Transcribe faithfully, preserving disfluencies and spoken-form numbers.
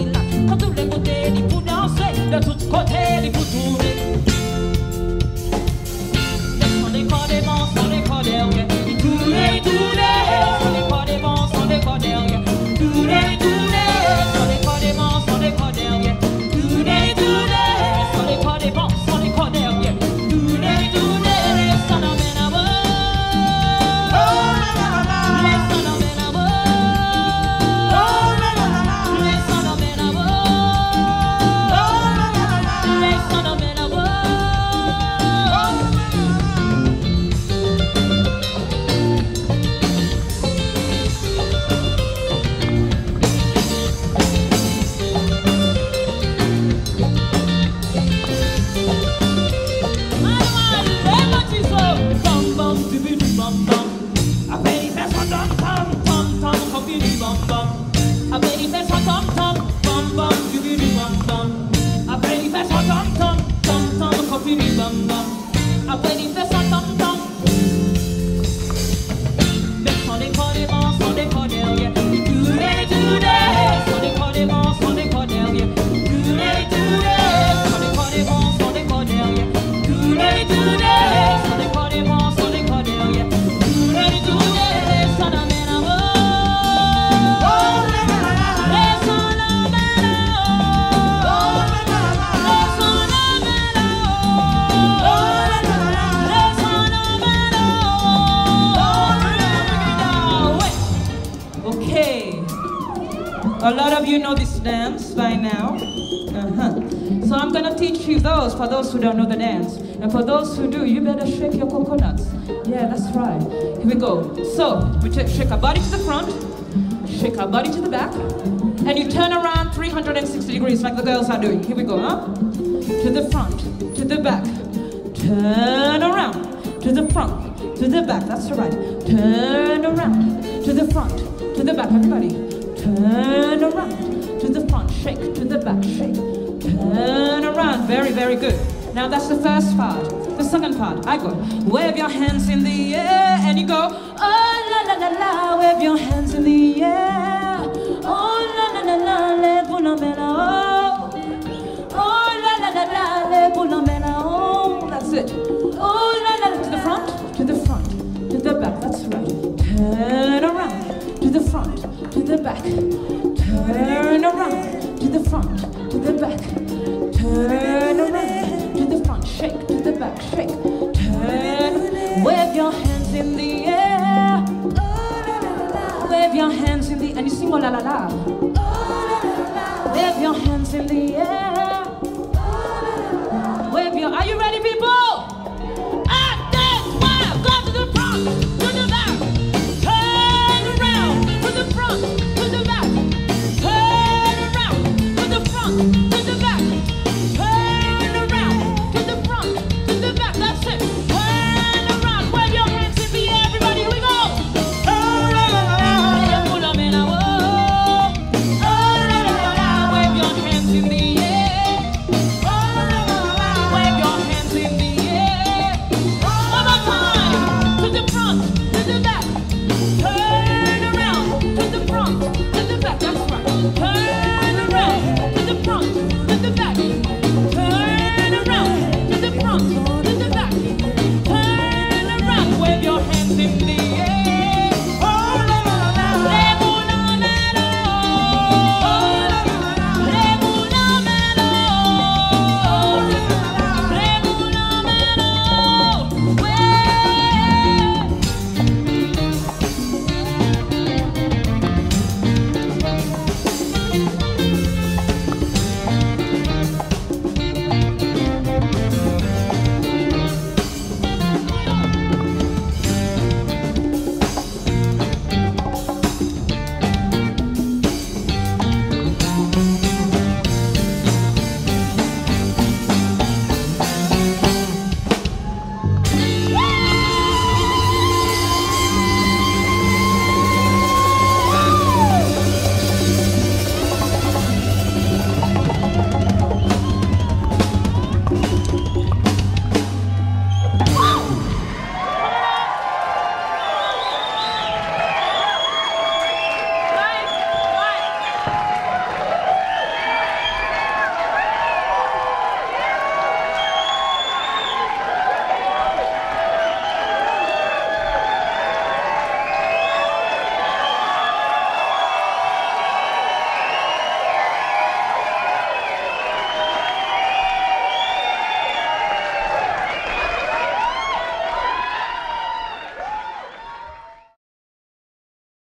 il quand tous les côtés il faut danser, de tous côtés il faut tourner. Laisse-moi les corps des bons, sans les corps derrière, il tourne, tourne, sans les corps des bons, sans les corps derrière, tourne, tourne, sans les corps des bons, sans les corps derrière, tourne, tourne, sans les corps des bons, sans les corps derrière, tourne, tourne, sans la main à moi. A lot of you know this dance by now. Uh-huh. So I'm gonna teach you those for those who don't know the dance. And for those who do, you better shake your coconuts. Yeah, that's right. Here we go. So we shake our body to the front, shake our body to the back, and you turn around three hundred sixty degrees like the girls are doing. Here we go, huh? To the front, to the back, turn around, to the front, to the back, that's right. Turn around, to the front, to the back, everybody. Turn around, to the front, shake, to the back, shake. Turn around, very, very good. Now that's the first part. The second part, I go, wave your hands in the air, and you go, oh la la la la, wave your hands in the air. Oh la la la la, le bunamela, oh. Oh la la la la, le bunamela, oh. That's it. Oh la la la, to the front, to the front, to the back, that's right. Turn around, to the front, to the back, turn around, to the front, to the back, turn around, to the front, shake, to the back, shake, turn, wave your hands in the air, wave your hands in the, and you sing oh la la la, wave your hands in the air, wave your, are you ready people? To the